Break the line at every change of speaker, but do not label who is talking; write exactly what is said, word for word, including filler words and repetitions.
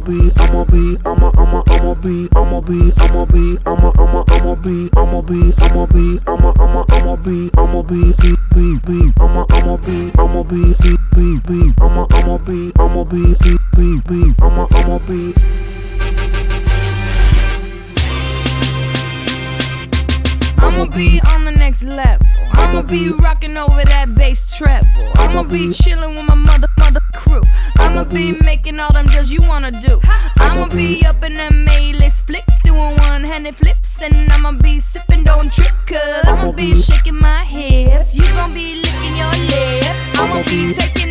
be, I'ma be, I'ma, I'ma, I'ma be, I'ma be, I'ma be, I'ma, I'ma, I'ma be, I'ma be, I'ma be, I'ma, I'ma, I'ma be, I'ma be, be, be, be, I'ma, I'ma be, I'ma be, be, be, be, I'ma, I'ma be, I'ma be, be, be, be, I'ma, I'ma be.
I'ma be on the next level. I'ma be rocking over that bass treble. I'ma be chilling with my mother, mother crew. I'ma be making all them deals you wanna do. I'ma be up in them A-list flicks, doing one-handed flips, and I'ma be sipping, don't trip, cause I'ma be shaking my hips. You gon' be licking your lips. I'ma be taking